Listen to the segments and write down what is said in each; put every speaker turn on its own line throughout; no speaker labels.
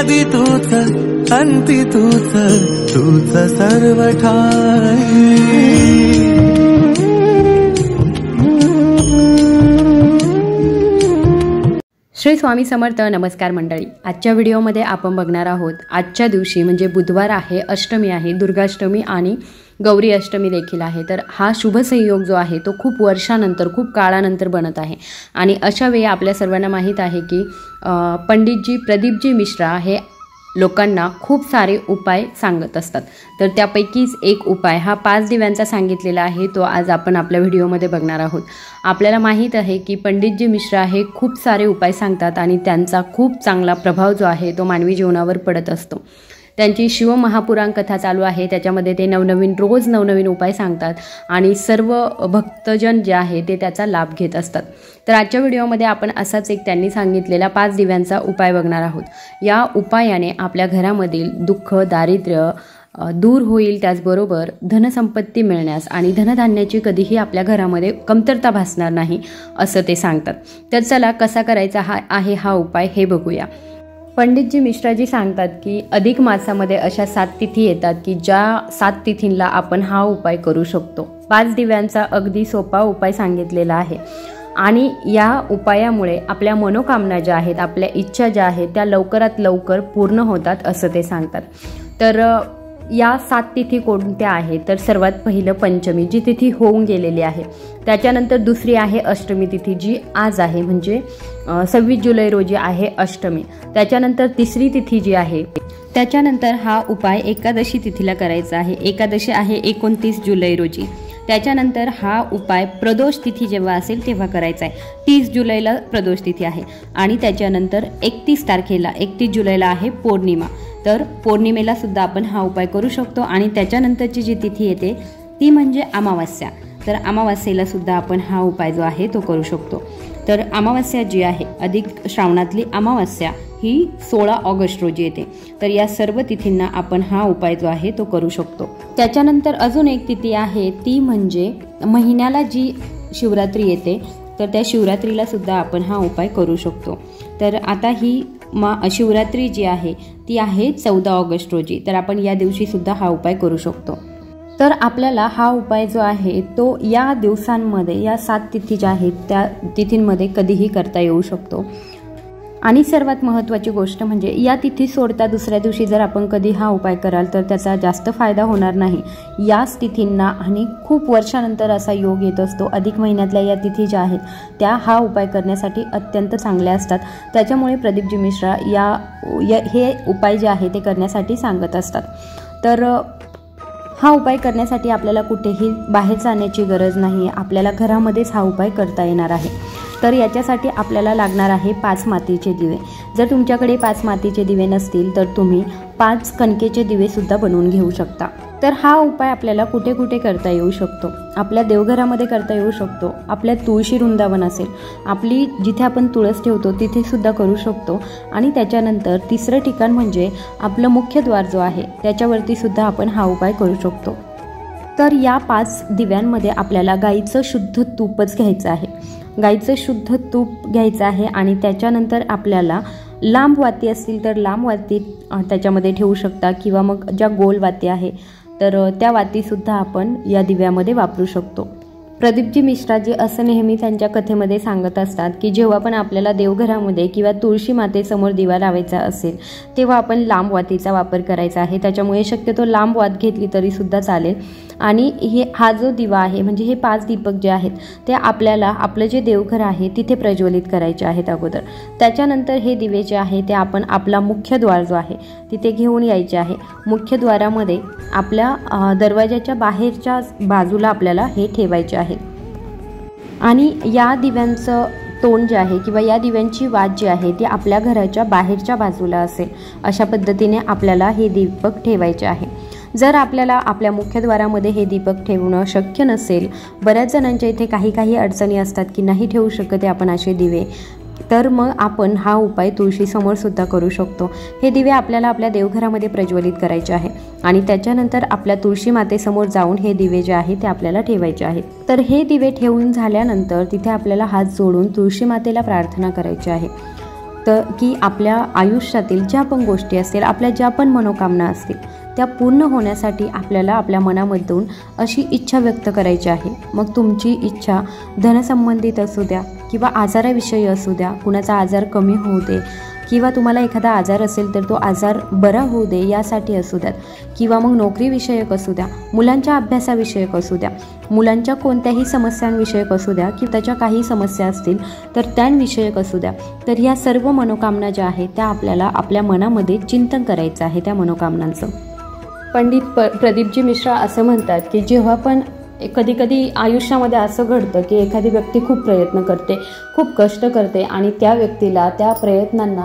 आदि तूच अंती तूच, तूच सर्व ठाई।
श्री स्वामी समर्थ। नमस्कार मंडळी, आजच्या व्हिडिओमध्ये आपण बघणार आहोत आजच्या दिवशी म्हणजे बुधवार आहे, अष्टमी आहे, दुर्गाष्टमी आणि गौरी अष्टमी देखील आहे। तर हा शुभ संयोग जो आहे तो खूप वर्षानंतर, खूप काळानंतर बनत आहे आणि अशा वेळी आपल्या सर्वांना माहीत आहे की पंडितजी प्रदीपजी मिश्रा हे लोकांना खूप सारे उपाय सांगत असतात। तर त्यापैकीच एक उपाय हा 5 दिव्यांचा सांगितलेला आहे, तो आज आपण आपल्या व्हिडिओमध्ये बघणार आहोत। आपल्याला माहीत आहे की पंडितजी मिश्रा हे खूप सारे उपाय सांगतात आणि त्यांचा खूप चांगला प्रभाव जो आहे तो मानवी जीवनावर पडत असतो। त्यांची शिवमहापुराण कथा चालू आहे, त्याच्यामध्ये ते रोज नवनवीन उपाय सांगतात आणि सर्व भक्तजन जे आहे ते त्याचा लाभ घेत असतात। तर आजच्या व्हिडिओमध्ये आपण असाच एक त्यांनी सांगितलेला 5 दिव्यांचा उपाय बघणार आहोत। या उपायाने आपल्या घरामधील दुःख, दारिद्र्य दूर होईल, त्याचबरोबर धनसंपत्ती मिळण्यास आणि धनधान्याची कधीही आपल्या घरामध्ये कमतरता भासणार नाही असं ते सांगतात। तर चला कसा करायचा हा उपाय हे बघूया। पंडितजी मिश्राजी सांगतात की अधिक मासामध्ये अशा 7 तिथी येतात की ज्या 7 तिथींना आपण हा उपाय करू शकतो। 5 दिव्यांचा अगदी सोपा उपाय सांगितलेला आहे आणि या उपायामुळे आपल्या मनोकामना ज्या आहेत, आपल्या इच्छा ज्या आहेत त्या लवकरात लवकर पूर्ण होतात असं ते सांगतात। तर या 7 तिथी कोणत्या आहेत, तर सर्वात पहिलं पंचमी जी तिथी होऊन गेलेली आहे, त्याच्यानंतर दुसरी आहे अष्टमी तिथी जी आज आहे, म्हणजे 26 जुलै रोजी आहे अष्टमी। त्याच्यानंतर तिसरी तिथी जी आहे, त्याच्यानंतर हा उपाय एकादशी तिथीला करायचा आहे, एकादशी आहे 29 जुलै रोजी। त्याच्यानंतर हा उपाय प्रदोष तिथी जेव्हा असेल तेव्हा करायचा आहे, 30 जुलैला प्रदोष तिथी आहे आणि त्याच्यानंतर 31 जुलैला आहे पौर्णिमा। तर पौर्णिमेला सुद्धा आपण हा उपाय करू शकतो आणि त्याच्यानंतरची जी तिथी येते ती म्हणजे अमावास्या। तर अमावास्येला सुद्धा आपण हा उपाय जो आहे तो करू शकतो। तर अमावास्या जी आहे, अधिक श्रावणातली अमावास्या ही 16 ऑगस्ट रोजी येते। तर या सर्व तिथींना आपण हा उपाय जो आहे तो करू शकतो। त्याच्यानंतर अजून एक तिथी आहे, ती म्हणजे महिन्याला जी शिवरात्री येते, तर त्या शिवरात्रीला सुद्धा आपण हा उपाय करू शकतो। तर आता ही शिवरात्री जी आहे ती आहे 14 ऑगस्ट रोजी, तर आपण या दिवशी सुद्धा हा उपाय करू शकतो। तर आपल्याला हा उपाय जो आहे तो या दिवसांमध्ये, या 7 तिथी ज्या आहेत त्या तिथींमध्ये कधीही करता येऊ शकतो। आणि सर्वात महत्त्वाची गोष्ट म्हणजे या तिथी सोडता दुसऱ्या दिवशी जर आपण कधी हा उपाय कराल तर त्याचा जास्त फायदा होणार नाही। याच तिथींना आणि खूप वर्षानंतर असा योग येत असतो। अधिक महिन्यातल्या या तिथी ज्या आहेत त्या हा उपाय करण्यासाठी अत्यंत चांगल्या असतात, त्याच्यामुळे प्रदीपजी मिश्रा हे उपाय जे आहे ते करण्यासाठी सांगत असतात। तर हा उपाय करण्यासाठी आपल्याला कुठेही बाहेर जाण्याची गरज नाही, आपल्याला घरामध्येच हा उपाय करता येणार आहे। तर याच्यासाठी आपल्याला लागणार आहे 5 मातीचे दिवे। जर तुमच्याकडे 5 मातीचे दिवे नसतील तर तुम्ही 5 कणकेचे दिवे सुद्धा बनवून घेऊ शकता। तर हा उपाय आपल्याला कुठे कुठे करता येऊ शकतो, आपल्या देवघरामध्ये करता येऊ शकतो, आपल्या तुळशी वृंदावन असेल, आपली जिथे आपण तुळस ठेवतो तिथे सुद्धा करू शकतो आणि त्याच्यानंतर तिसरं ठिकाण म्हणजे आपलं मुख्य द्वार जो आहे त्याच्यावरती सुद्धा आपण हा उपाय करू शकतो। तर या 5 दिव्यांमध्ये आपल्याला गाईचं शुद्ध तूपच घ्यायचं आहे, गाईचं शुद्ध तूप घ्यायचं आहे आणि त्याच्यानंतर आपल्याला लांब वाती असतील तर लांब वाती त्याच्यामध्ये ठेवू शकता किंवा मग ज्या गोल वाती आहे तर त्या वातीसुद्धा आपण या दिव्यामध्ये वापरू शकतो। प्रदीपजी मिश्राजी असं नेहमी त्यांच्या कथेमध्ये सांगत असतात की जेव्हा पण आपल्याला देवघरामध्ये किंवा तुळशी मातेसमोर दिवा लावायचा असेल तेव्हा आपण लांब वातीचा वापर करायचा आहे, त्याच्यामुळे शक्यतो लांब वात घेतली तरी सुद्धा चालेल। आणि हा जो दिवा आहे म्हणजे हे 5 दीपक जे आहेत ते आपल्याला आपलं जे देवघर आहे तिथे प्रज्वलित करायचे आहेत अगोदर। त्याच्यानंतर हे दिवे जे आहे ते आपण आपला मुख्य द्वार जो आहे तिथे घेऊन यायचे आहे। मुख्य द्वारामध्ये आपल्या दरवाजाच्या बाहेरच्या बाजूला आपल्याला हे ठेवायचे आहे आणि या दिव्यांचं तोंड जे आहे किंवा या दिव्यांची वात जी आहे ती आपल्या घराच्या बाहेरच्या बाजूला असेल, अशा पद्धतीने आपल्याला हे दीपक ठेवायचे आहे। जर आपल्याला आपल्या मुख्यद्वारामध्ये हे दीपक ठेवणं शक्य नसेल, बऱ्याच जणांच्या इथे काही अडचणी असतात की नाही ठेवू शकत आपण असे दिवे, तर मग आपण हा उपाय तुळशीसमोर सुद्धा करू शकतो। हे दिवे आपल्याला आपल्या देवघरामध्ये प्रज्वलित करायचे आहे आणि त्याच्यानंतर आपल्या तुळशी मातेसमोर जाऊन हे दिवे जे आहे ते आपल्याला ठेवायचे आहेत। तर हे दिवे ठेवून झाल्यानंतर तिथे आपल्याला हात जोडून तुळशी मातेला प्रार्थना करायची आहे। तर की आपल्या आयुष्यातील ज्या पण गोष्टी असतील, आपल्या ज्या पण मनोकामना असतील, त्या पूर्ण होण्यासाठी आपल्याला आपल्या मनामधून अशी इच्छा व्यक्त करायची आहे. मग तुमची इच्छा धनसंबंधित असू द्या किंवा आजाराविषयी असू द्या, कुणाचा आजार कमी होऊ दे किंवा तुम्हाला एखादा आजार असेल तर तो आजार बरा होऊ दे यासाठी असू द्यात, किंवा मग नोकरीविषयक असू द्या, मुलांच्या अभ्यासाविषयक असू द्या, मुलांच्या कोणत्याही समस्यांविषयक असू द्या की त्याच्या काही समस्या असतील तर त्यांविषयक असू द्या. तर ह्या सर्व मनोकामना ज्या आहेत त्या आपल्याला आपल्या मनामध्ये चिंतन करायचं आहे त्या मनोकामनांचं. पंडित प्रदीपजी मिश्रा असं म्हणतात की जेव्हा पण कधी कधी आयुष्यामध्ये असं घडतं की एखादी व्यक्ती खूप प्रयत्न करते, खूप कष्ट करते आणि त्या व्यक्तीला त्या प्रयत्नांना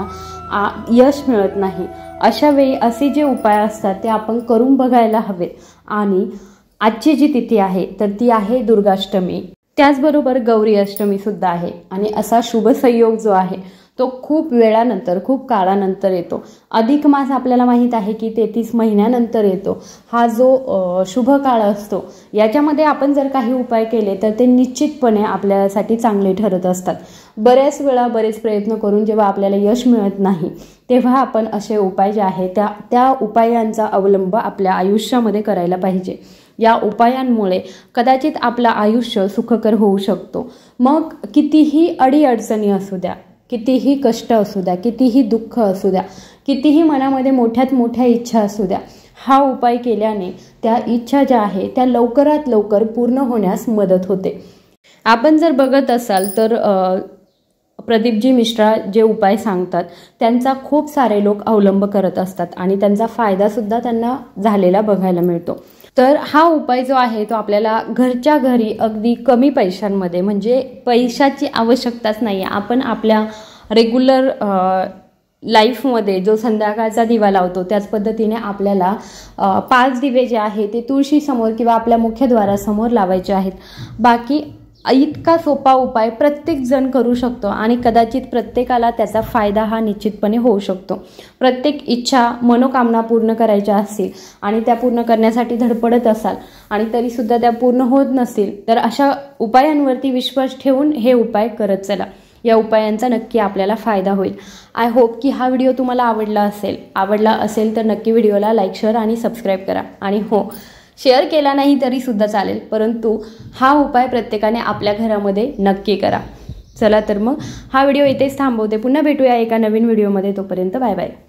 यश मिळत नाही, अशा वेळी असे जे उपाय असतात ते आपण करून बघायला हवेत. आणि आजची जी तिथी आहे तर ती आहे दुर्गाष्टमी, त्याचबरोबर गौरी अष्टमी सुद्धा आहे. आणि असा शुभ संयोग जो आहे तो खूप वेळानंतर, खूप काळानंतर येतो. अधिक मास आपल्याला माहीत आहे की 33 महिन्यानंतर येतो. हा जो शुभ काळ असतो याच्यामध्ये आपण जर काही उपाय केले तर ते निश्चितपणे आपल्यासाठी चांगले ठरत असतात. बऱ्याच वेळा बरेच प्रयत्न करून जेव्हा आपल्याला यश मिळत नाही तेव्हा आपण असे उपाय जे आहेत त्या उपायांचा अवलंब आपल्या आयुष्यामध्ये करायला पाहिजे. या उपायांमुळे कदाचित आपलं आयुष्य सुखकर होऊ शकतो. मग कितीही अडीअडचणी असू द्या, कितीही कष्ट असू द्या, कितीही दुःख असू द्या, कितीही मनामध्ये मोठ्यात मोठ्या इच्छा असू द्या, हा उपाय केल्याने त्या इच्छा ज्या आहे त्या लवकरात लवकर पूर्ण होण्यास मदत होते. आपण जर बघत असाल तर प्रदीपजी मिश्रा जे उपाय सांगतात त्यांचा खूप सारे लोक अवलंब करत असतात आणि त्यांचा फायदासुद्धा त्यांना झालेला बघायला मिळतो. तर हा उपाय जो आहे तो आपल्याला घरच्या घरी अगदी कमी पैशांमध्ये, म्हणजे पैशाची आवश्यकताच नाही आहे, आपण आपल्या रेग्युलर लाईफमध्ये जो संध्याकाळचा दिवा लावतो त्याच पद्धतीने आपल्याला 5 दिवे जे आहे ते तुळशीसमोर किंवा आपल्या मुख्यद्वारासमोर लावायचे आहेत. बाकी इतका सोपा उपाय प्रत्येक जण करू शकतो आणि कदाचित प्रत्येकाला त्याचा फायदा हा निश्चितपणे होऊ शकतो. प्रत्येक इच्छा मनोकामना पूर्ण करायच्या असतील आणि त्या पूर्ण करण्यासाठी धडपडत असाल आणि तरीसुद्धा त्या पूर्ण होत नसतील तर अशा उपायांवरती विश्वास ठेवून हे उपाय करत चला. या उपायांचा नक्की आपल्याला फायदा होईल. आय होप की हा व्हिडिओ तुम्हाला आवडला असेल तर नक्की व्हिडिओला लाईक, शेअर आणि सबस्क्राईब करा. आणि हो, शेअर केला नाही तरी सुद्धा चालेल, परंतु हा उपाय प्रत्येकाने आपल्या घरामध्ये नक्की करा. चला तर मग हा व्हिडिओ इथेच थांबवते. पुन्हा भेटूया एका नवीन व्हिडिओमध्ये. तोपर्यंत बाय बाय.